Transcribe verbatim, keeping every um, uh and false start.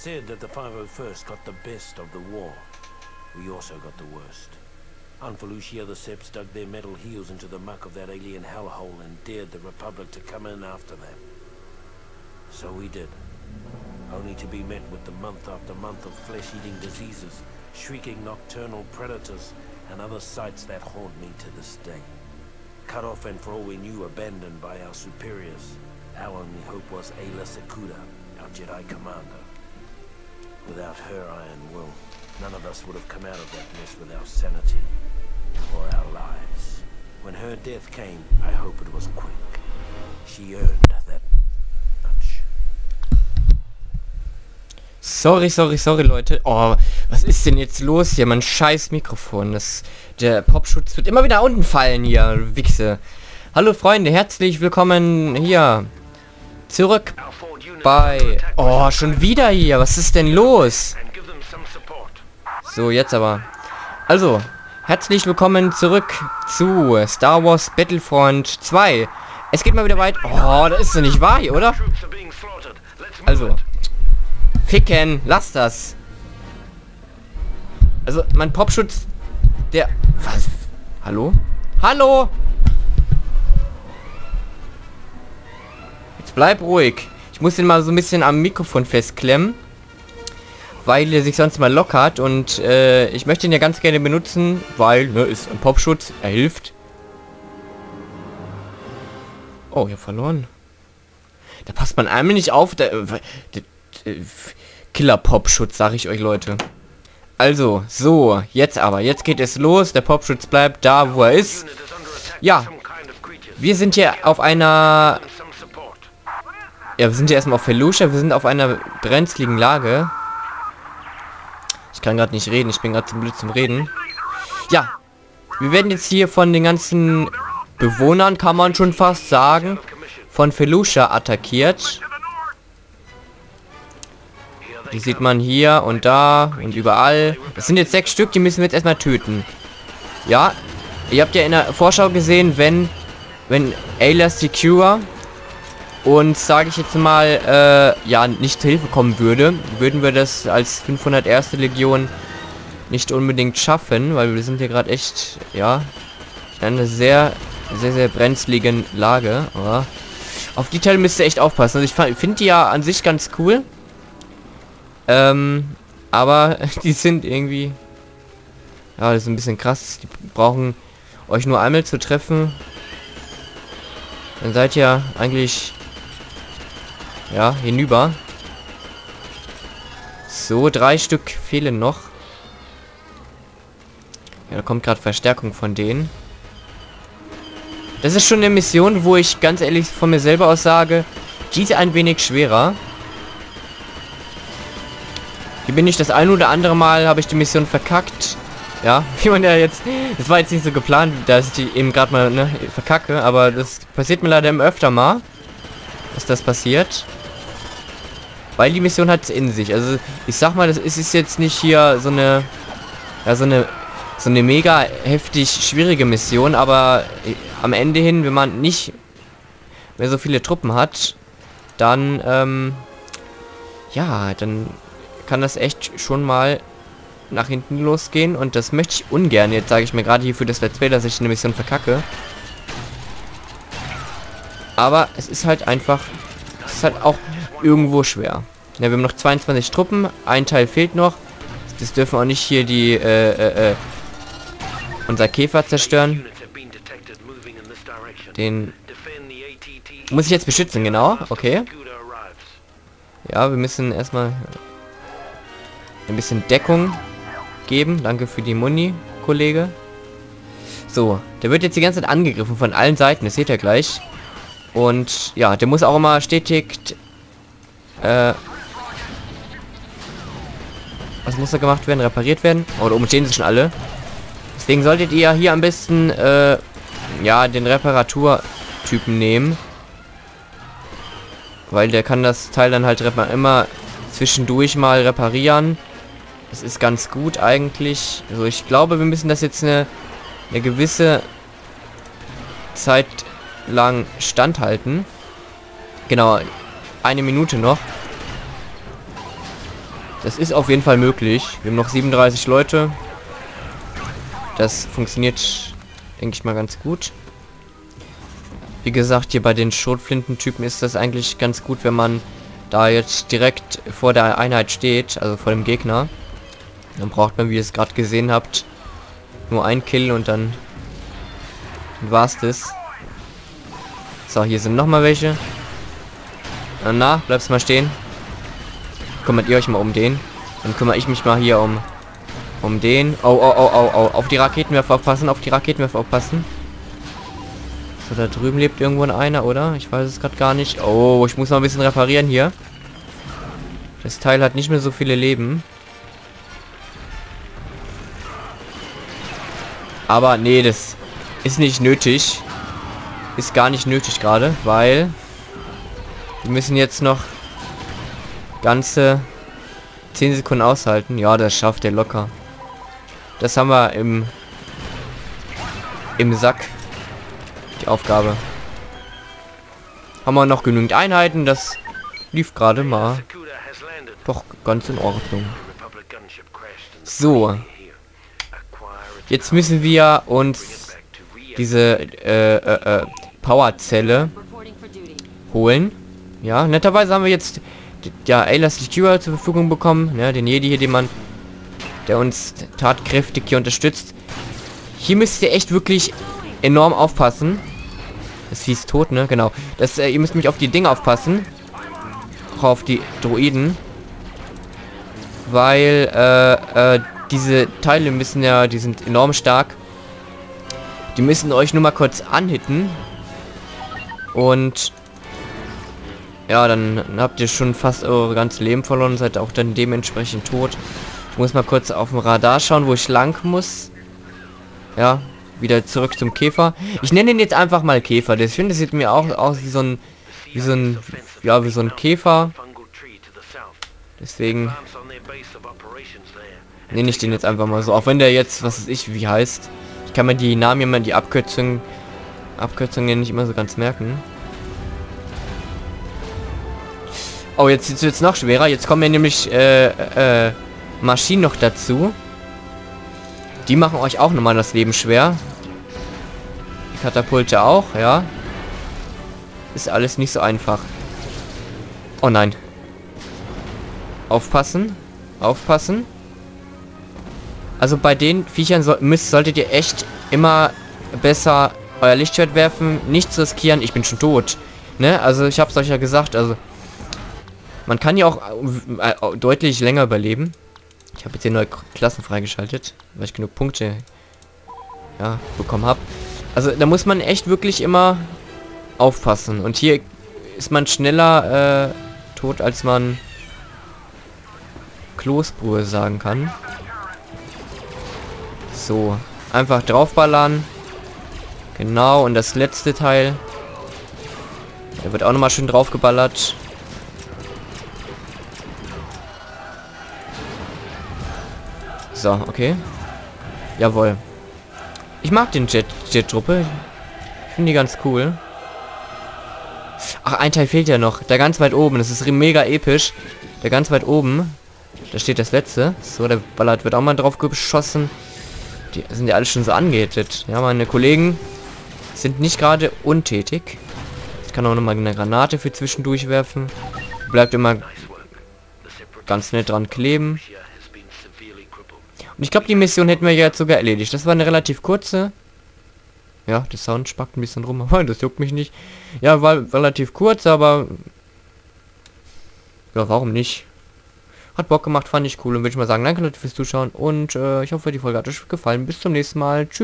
said that the five oh first got the best of the war. We also got the worst. On Felucia, the Seps dug their metal heels into the muck of that alien hellhole and dared the Republic to come in after them. So we did. Only to be met with the month after month of flesh-eating diseases, shrieking nocturnal predators, and other sights that haunt me to this day. Cut off and for all we knew, abandoned by our superiors. Our only hope was Ayla Secura, our Jedi commander. Without her iron will, none of us would have come out of that mess with our sanity or our lives. When her death came, I hope it was quick. She earned that much. Sorry, sorry, sorry, Leute. Oh, was ist denn jetzt los hier? Mein scheiß Mikrofon. Das, der Popschutz wird immer wieder unten fallen hier, Wichse. Hallo Freunde, herzlich willkommen hier. Zurück bei... Oh, schon wieder hier. Was ist denn los? So, jetzt aber. Also, herzlich willkommen zurück zu Star Wars Battlefront zwei. Es geht mal wieder weit... Oh, das ist doch nicht wahr hier, oder? Also... Ficken, lass das. Also, mein Popschutz, der... Was? Hallo? Hallo? Jetzt bleib ruhig. Ich muss den mal so ein bisschen am Mikrofon festklemmen, weil er sich sonst mal lockert. Und äh, ich möchte ihn ja ganz gerne benutzen, weil, ne, ist ein Popschutz, er hilft. Oh, ich hab verloren. Da passt man einmal nicht auf. Da, da, Killer-Popschutz, sag ich euch, Leute. Also, so, jetzt aber. Jetzt geht es los. Der Popschutz bleibt da, wo er ist. Ja. Wir sind hier auf einer... Ja, wir sind hier erstmal auf Felucia. Wir sind auf einer brenzligen Lage. Ich kann gerade nicht reden. Ich bin gerade zum blöd zum Reden. Ja. Wir werden jetzt hier von den ganzen Bewohnern, kann man schon fast sagen, von Felucia attackiert. Die sieht man hier und da und überall. Das sind jetzt sechs Stück, die müssen wir jetzt erstmal töten. Ja, ihr habt ja in der Vorschau gesehen, wenn wenn Ayla Secura uns, sage ich jetzt mal, äh, ja, nicht zur Hilfe kommen würde, würden wir das als fünfhunderterste Legion nicht unbedingt schaffen, weil wir sind hier gerade echt, ja, in einer sehr, sehr, sehr brenzligen Lage. Aber auf die Teile müsst ihr echt aufpassen. Also ich finde die ja an sich ganz cool. Ähm, aber die sind irgendwie... Ja, das ist ein bisschen krass. Die brauchen euch nur einmal zu treffen. Dann seid ihr eigentlich... Ja, hinüber. So, drei Stück fehlen noch. Ja, da kommt gerade Verstärkung von denen. Das ist schon eine Mission, wo ich ganz ehrlich von mir selber aus sage, die ist ein wenig schwerer. Hier bin ich das ein oder andere Mal, habe ich die Mission verkackt. Ja, wie man ja jetzt... Das war jetzt nicht so geplant, dass ich die eben gerade mal, ne, verkacke. Aber das passiert mir leider immer öfter mal, dass das passiert. Weil die Mission hat es in sich. Also, ich sag mal, das ist, ist jetzt nicht hier so eine... Ja, so eine... So eine mega heftig schwierige Mission. Aber am Ende hin, wenn man nicht mehr so viele Truppen hat, dann, ähm... ja, dann... kann das echt schon mal nach hinten losgehen. Und das möchte ich ungern. Jetzt sage ich mir gerade hier für das Let's Play, dass ich eine Mission verkacke. Aber es ist halt einfach... Es ist halt auch irgendwo schwer. Ja, wir haben noch zweiundzwanzig Truppen. Ein Teil fehlt noch. Das dürfen auch nicht hier die... Äh, äh, äh, unser Käfer zerstören. Den... Muss ich jetzt beschützen, genau. Okay. Ja, wir müssen erstmal... ein bisschen Deckung geben. Danke für die Muni, Kollege. So, der wird jetzt die ganze Zeit angegriffen von allen Seiten. Das seht ihr gleich. Und ja, der muss auch immer stetig... Äh, was muss da gemacht werden? Repariert werden? Oh, da oben stehen sie schon alle. Deswegen solltet ihr hier am besten äh, ja, den Reparaturtypen nehmen. Weil der kann das Teil dann halt immer zwischendurch mal reparieren. Das ist ganz gut eigentlich. Also ich glaube, wir müssen das jetzt eine, eine gewisse Zeit lang standhalten. Genau, eine Minute noch. Das ist auf jeden Fall möglich. Wir haben noch siebenunddreißig Leute. Das funktioniert, denke ich mal, ganz gut. Wie gesagt, hier bei den Schrotflintentypen ist das eigentlich ganz gut, wenn man da jetzt direkt vor der Einheit steht, also vor dem Gegner. Dann braucht man, wie ihr es gerade gesehen habt, nur ein Kill und dann, dann war's das. So, hier sind noch mal welche. Na, na, bleibst mal stehen. Kümmert ihr euch mal um den. Dann kümmere ich mich mal hier um um den. Oh, oh, oh, oh, oh. Auf die Raketenwerfer aufpassen, auf die Raketenwerfer aufpassen. So, da drüben lebt irgendwo einer, oder? Ich weiß es gerade gar nicht. Oh, ich muss noch ein bisschen reparieren hier. Das Teil hat nicht mehr so viele Leben. Aber nee, das ist nicht nötig. Ist gar nicht nötig gerade, weil wir müssen jetzt noch ganze zehn Sekunden aushalten. Ja, das schafft er locker. Das haben wir im im Sack. Die Aufgabe. Haben wir noch genügend Einheiten. Das lief gerade mal. Doch ganz in Ordnung. So. Jetzt müssen wir uns diese äh, äh, äh, Powerzelle holen. Ja, netterweise haben wir jetzt ja Ayla Secure zur Verfügung bekommen. Ja, den Jedi hier, den man, der uns tatkräftig hier unterstützt. Hier müsst ihr echt wirklich enorm aufpassen. Das Vieh ist tot, ne? Genau. Das, äh, ihr müsst mich auf die Dinge aufpassen. Auch auf die Droiden. Weil, äh, äh, diese Teile müssen ja, die sind enorm stark. Die müssen euch nur mal kurz anhitten. Und ja, dann habt ihr schon fast eure ganze Leben verloren und seid auch dann dementsprechend tot. Ich muss mal kurz auf dem Radar schauen, wo ich lang muss. Ja, wieder zurück zum Käfer. Ich nenne ihn jetzt einfach mal Käfer. Ich finde, das sieht mir auch aus wie so ein, wie so ein, ja, wie so ein Käfer. Deswegen nenne ich den jetzt einfach mal so. Auch wenn der jetzt, was weiß ich, wie heißt. Ich kann mir die Namen immer, die Abkürzungen, Abkürzungen nicht immer so ganz merken. Oh, jetzt ist es jetzt noch schwerer. Jetzt kommen ja nämlich äh, äh, Maschinen noch dazu. Die machen euch auch nochmal das Leben schwer. Die Katapulte auch, ja. Ist alles nicht so einfach. Oh nein. Aufpassen. Aufpassen. Also bei den Viechern so, müsst, solltet ihr echt immer besser euer Lichtschwert werfen. Nichts riskieren. Ich bin schon tot. Ne? Also ich hab's euch ja gesagt. Also man kann ja auch äh, deutlich länger überleben. Ich habe jetzt hier neue Klassen freigeschaltet, weil ich genug Punkte ja, bekommen habe. Also da muss man echt wirklich immer aufpassen. Und hier ist man schneller äh, tot, als man Kloßbrühe sagen kann. So, einfach draufballern. Genau, und das letzte Teil. Da wird auch nochmal schön draufgeballert. So, okay. Jawohl. Ich mag den Jet, Jet-Truppe. Ich finde die ganz cool. Ach, ein Teil fehlt ja noch. Der ganz weit oben. Das ist mega episch. Der ganz weit oben. Da steht das letzte. So, der Ballard wird auch mal drauf geschossen. Die sind ja alle schon so angehittet. Ja, meine Kollegen sind nicht gerade untätig. Ich kann auch noch mal eine Granate für zwischendurch werfen. Bleibt immer ganz nett dran kleben. Und ich glaube, die Mission hätten wir jetzt sogar erledigt. Das war eine relativ kurze. Ja, der Sound spackt ein bisschen rum, aber das juckt mich nicht. Ja, war relativ kurz, aber ja, warum nicht? Hat Bock gemacht, fand ich cool. Und würde ich mal sagen, danke Leute fürs Zuschauen. Und äh, ich hoffe, die Folge hat euch gefallen. Bis zum nächsten Mal. Tschüss.